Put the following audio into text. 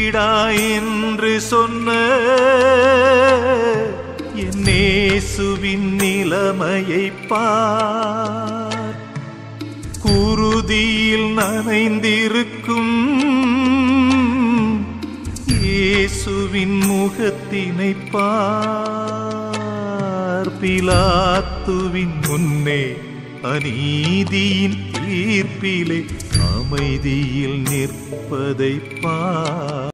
விடாய் என்று சொன்ன என் இயேசுவின் நிலைமையை பார். குருதியில் நனைந்திருக்கும் இயேசுவின் முகத்தினை பார். பிலாத்துவின் முன்னே அநீதியின் தீர்ப்பிலே அமைதியில் நிற்பதை பார்.